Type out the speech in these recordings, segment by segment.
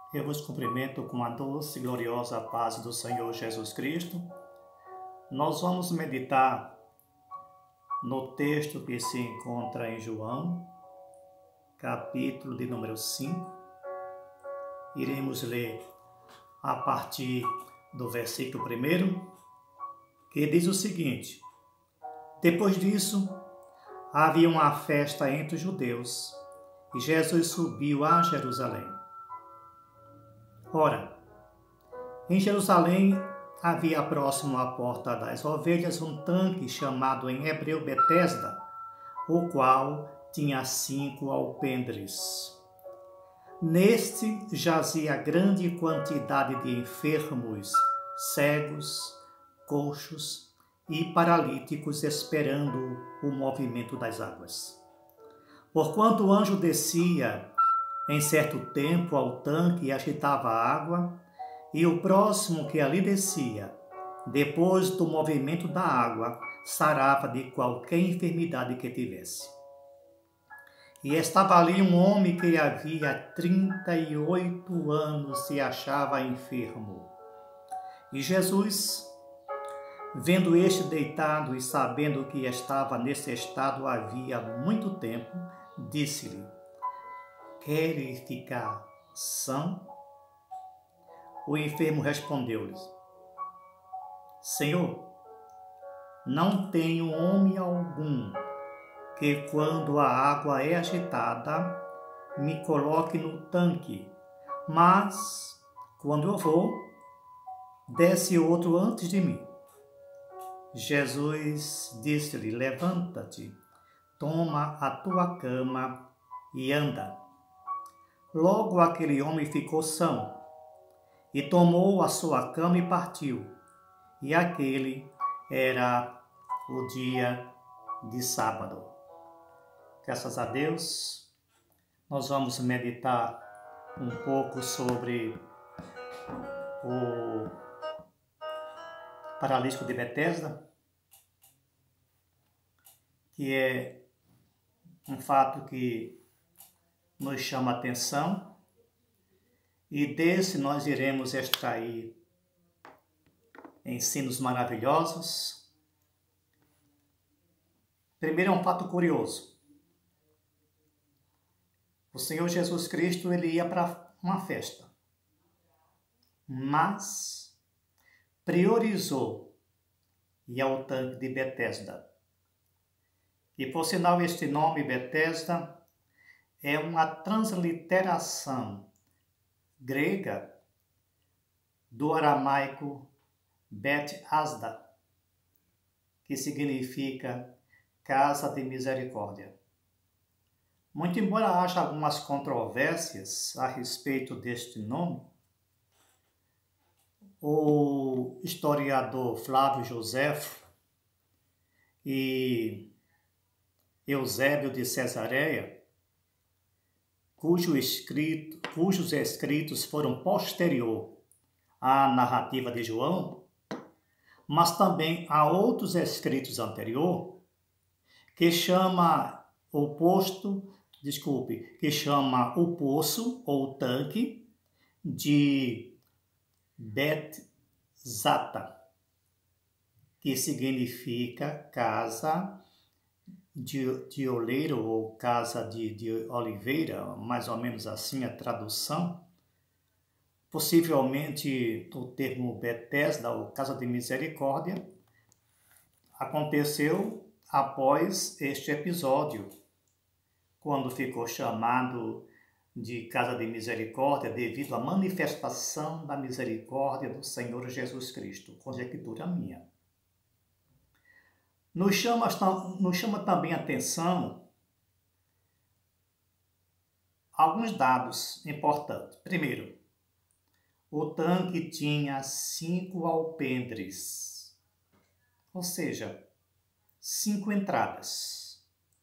Eu vos cumprimento com a doce e gloriosa paz do Senhor Jesus Cristo. Nós vamos meditar no texto que se encontra em João, capítulo de número 5. Iremos ler a partir do versículo 1, que diz o seguinte: Depois disso, havia uma festa entre os judeus, e Jesus subiu a Jerusalém. Ora, em Jerusalém havia próximo à porta das ovelhas um tanque chamado em hebreu Betesda, o qual tinha 5 alpendres. Neste jazia grande quantidade de enfermos, cegos, coxos e paralíticos esperando o movimento das águas. Porquanto o anjo descia em certo tempo ao tanque e agitava a água, e o próximo que ali descia, depois do movimento da água, sarava de qualquer enfermidade que tivesse. E estava ali um homem que havia 38 anos se achava enfermo. E Jesus, vendo este deitado e sabendo que estava nesse estado havia muito tempo, disse-lhe: Queres ficar são? O enfermo respondeu-lhe: Senhor, não tenho homem algum que, quando a água é agitada, me coloque no tanque, mas, quando eu vou, desce outro antes de mim. Jesus disse-lhe: Levanta-te, toma a tua cama e anda. Logo aquele homem ficou são, e tomou a sua cama e partiu. E aquele era o dia de sábado. Graças a Deus, nós vamos meditar um pouco sobre o paralítico de Betesda, que é um fato que nos chama a atenção, e desse nós iremos extrair ensinos maravilhosos. Primeiro é um fato curioso. O Senhor Jesus Cristo ele ia para uma festa, mas priorizou ir ao tanque de Betesda. E por sinal este nome Betesda é uma transliteração grega do aramaico Bet-Asda, que significa casa de misericórdia. Muito embora haja algumas controvérsias a respeito deste nome, o historiador Flávio Joséfo e Eusébio de Cesareia, cujos escritos foram posterior à narrativa de João, mas também há outros escritos anterior que chama o poço ou tanque de Bet-Zata, que significa casa de oleiro ou casa de oliveira, mais ou menos assim a tradução. Possivelmente o termo Betesda ou casa de misericórdia aconteceu após este episódio, quando ficou chamado de casa de misericórdia devido à manifestação da misericórdia do Senhor Jesus Cristo, conjectura minha. Nos chama também a atenção alguns dados importantes. Primeiro, o tanque tinha 5 alpendres, ou seja, 5 entradas.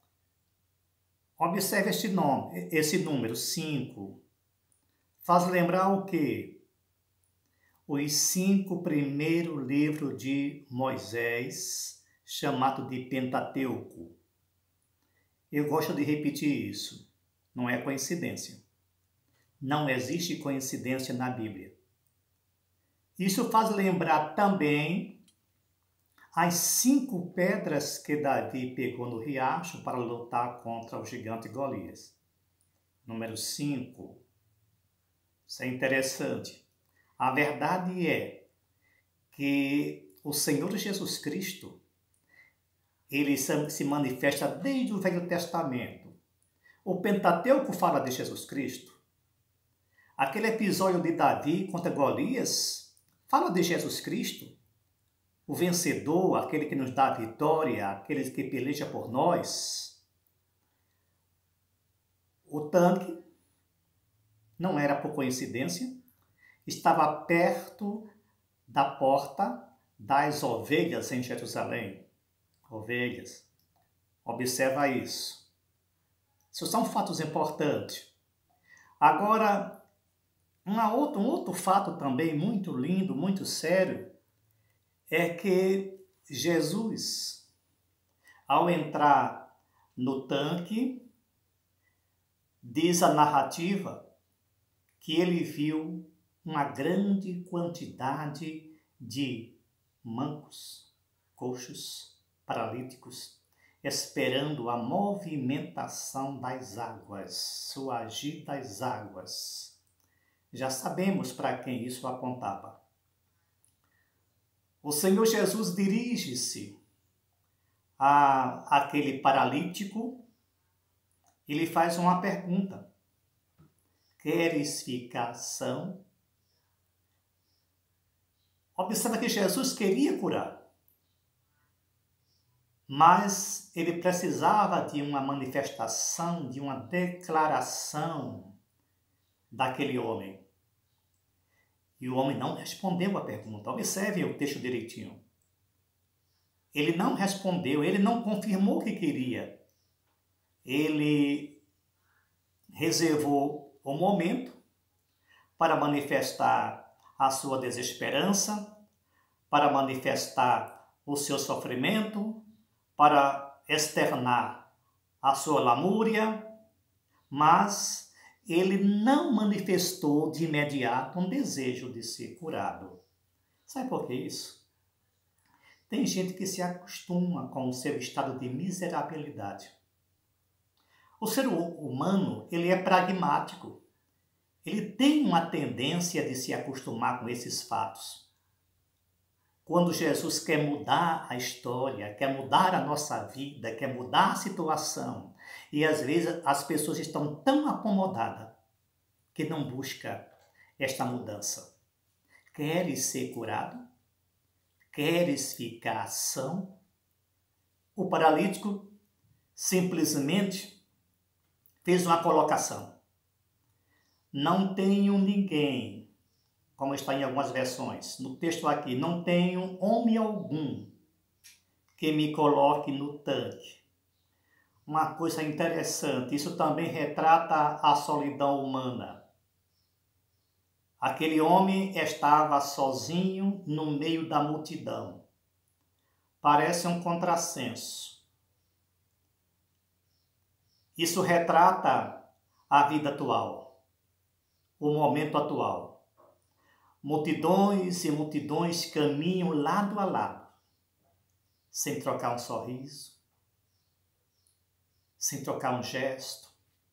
Observe esse número 5. Faz lembrar o quê? Os 5 primeiros livros de Moisés, chamado de Pentateuco. Eu gosto de repetir isso, não é coincidência. Não existe coincidência na Bíblia. Isso faz lembrar também as 5 pedras que Davi pegou no riacho para lutar contra o gigante Golias. Número 5. Isso é interessante. A verdade é que o Senhor Jesus Cristo, ele se manifesta desde o Velho Testamento. O Pentateuco fala de Jesus Cristo. Aquele episódio de Davi contra Golias fala de Jesus Cristo, o vencedor, aquele que nos dá a vitória, aquele que peleja por nós. O tanque, não era por coincidência, estava perto da porta das ovelhas em Jerusalém. Ovelhas. Observa isso. Isso são fatos importantes. Agora, um outro fato também muito lindo, muito sério, é que Jesus, ao entrar no tanque, diz a narrativa que ele viu uma grande quantidade de mancos, coxos, paralíticos, esperando a movimentação das águas, o agir das águas. Já sabemos para quem isso apontava. O Senhor Jesus dirige-se àquele paralítico e lhe faz uma pergunta. Queres ficar são? Observa que Jesus queria curar, mas ele precisava de uma manifestação, de uma declaração daquele homem. E o homem não respondeu a pergunta. Observem o texto direitinho. Ele não respondeu, ele não confirmou o que queria. Ele reservou o momento para manifestar a sua desesperança, para manifestar o seu sofrimento, para externar a sua lamúria, mas ele não manifestou de imediato um desejo de ser curado. Sabe por que isso? Tem gente que se acostuma com o seu estado de miserabilidade. O ser humano, ele é pragmático. Ele tem uma tendência de se acostumar com esses fatos. Quando Jesus quer mudar a história, quer mudar a nossa vida, quer mudar a situação, e às vezes as pessoas estão tão acomodadas que não buscam esta mudança. Queres ser curado? Queres ficar são? O paralítico simplesmente fez uma colocação. Não tenho ninguém, como está em algumas versões. No texto aqui, não tenho homem algum que me coloque no tanque. Uma coisa interessante, isso também retrata a solidão humana. Aquele homem estava sozinho no meio da multidão. Parece um contrassenso. Isso retrata a vida atual, o momento atual. Multidões e multidões caminham lado a lado, sem trocar um sorriso, sem trocar um gesto.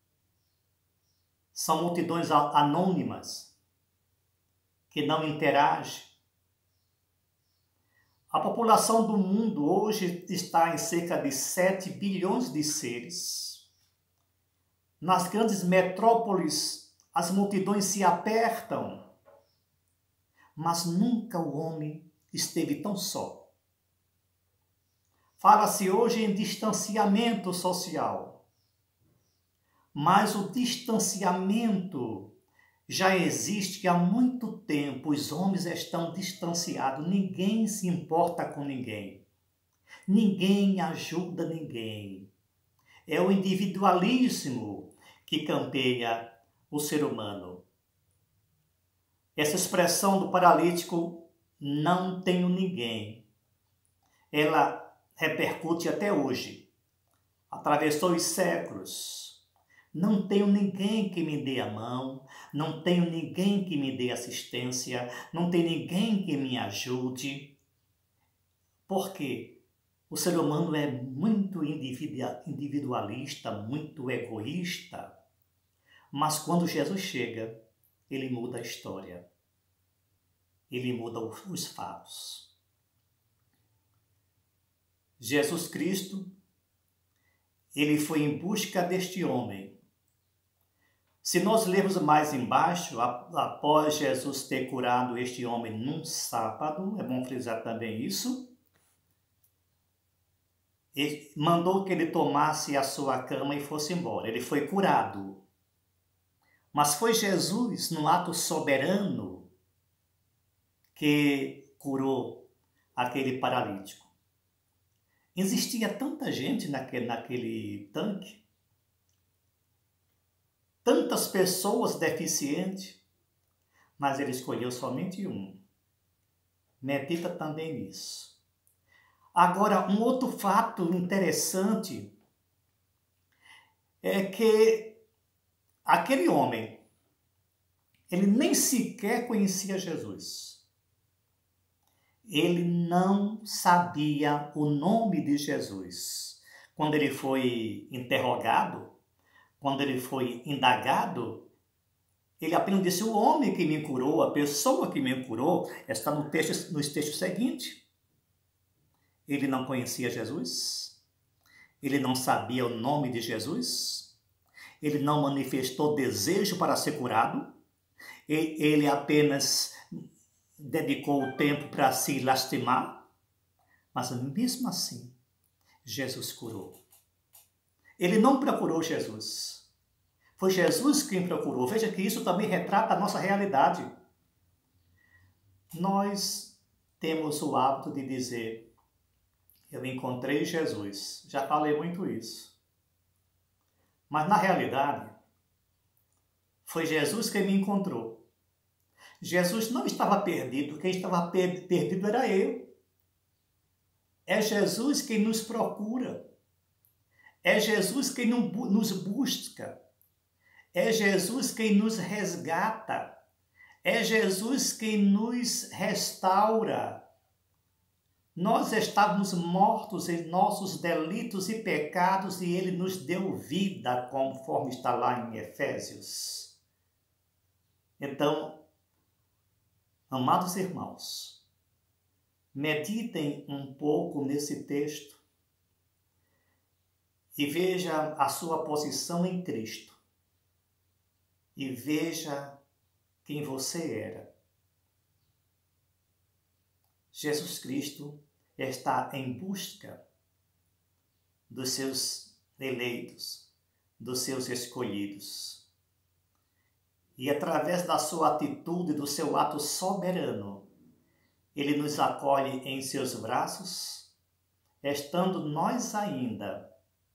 São multidões anônimas que não interagem. A população do mundo hoje está em cerca de 7 bilhões de seres. Nas grandes metrópoles, as multidões se apertam, mas nunca o homem esteve tão só. Fala-se hoje em distanciamento social, mas o distanciamento já existe há muito tempo. Os homens estão distanciados, ninguém se importa com ninguém, ninguém ajuda ninguém. É o individualismo que campeia o ser humano. Essa expressão do paralítico, não tenho ninguém, ela repercute até hoje. Atravessou os séculos, Não tenho ninguém que me dê a mão, não tenho ninguém que me dê assistência, não tenho ninguém que me ajude. Por quê? O ser humano é muito individualista, muito egoísta, mas quando Jesus chega, ele muda a história, ele muda os fatos. Jesus Cristo, ele foi em busca deste homem. Se nós lermos mais embaixo, após Jesus ter curado este homem num sábado, é bom frisar também isso, ele mandou que ele tomasse a sua cama e fosse embora. Ele foi curado. Mas foi Jesus, num ato soberano, que curou aquele paralítico. Existia tanta gente naquele tanque, tantas pessoas deficientes, mas ele escolheu somente um. Medita também nisso. Agora, um outro fato interessante é que aquele homem, ele nem sequer conhecia Jesus. Ele não sabia o nome de Jesus. Quando ele foi interrogado, quando ele foi indagado, ele apenas disse: o homem que me curou, a pessoa que me curou, está no texto seguinte. Ele não conhecia Jesus, ele não sabia o nome de Jesus, ele não manifestou desejo para ser curado, ele apenas dedicou o tempo para se lastimar, mas mesmo assim, Jesus curou. Ele não procurou Jesus, foi Jesus quem procurou. Veja que isso também retrata a nossa realidade. Nós temos o hábito de dizer: eu encontrei Jesus. Já falei muito isso. Mas na realidade, foi Jesus quem me encontrou. Jesus não estava perdido, quem estava perdido era eu. É Jesus quem nos procura. É Jesus quem nos busca. É Jesus quem nos resgata. É Jesus quem nos restaura. Nós estávamos mortos em nossos delitos e pecados e ele nos deu vida, conforme está lá em Efésios. Então, amados irmãos, meditem um pouco nesse texto e veja a sua posição em Cristo e veja quem você era. Jesus Cristo está em busca dos seus eleitos, dos seus escolhidos. E através da sua atitude, do seu ato soberano, ele nos acolhe em seus braços, estando nós ainda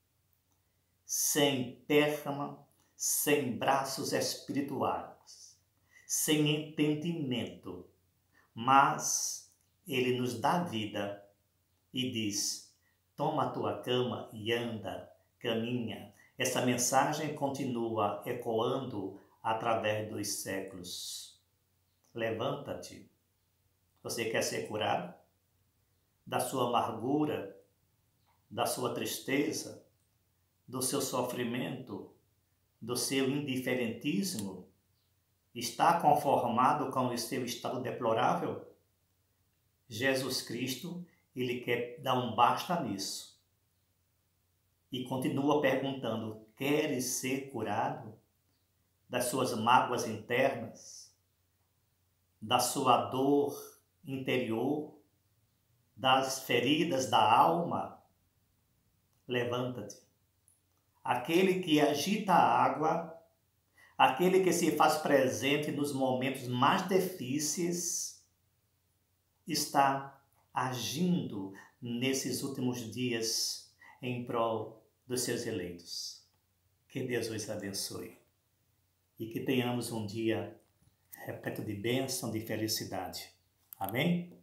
sem perna, sem braços espirituais, sem entendimento, mas ele nos dá vida e diz: toma a tua cama e anda, caminha. Essa mensagem continua ecoando através dos séculos. Levanta-te. Você quer ser curado? Da sua amargura, da sua tristeza, do seu sofrimento, do seu indiferentismo? Está conformado com o seu estado deplorável? Jesus Cristo, ele quer dar um basta nisso. E continua perguntando: queres ser curado das suas mágoas internas, da sua dor interior, das feridas da alma? Levanta-te. Aquele que agita a água, aquele que se faz presente nos momentos mais difíceis, está agindo nesses últimos dias em prol dos seus eleitos. Que Deus os abençoe e que tenhamos um dia repleto de bênção, de felicidade. Amém?